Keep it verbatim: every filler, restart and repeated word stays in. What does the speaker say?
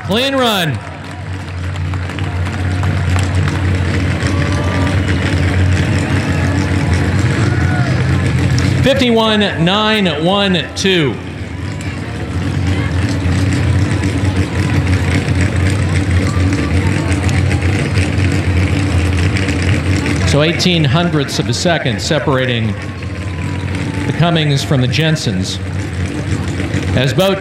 Clean run. fifty-one nine one two. So eighteen hundredths of a second separating the Cummings from the Jensens. As both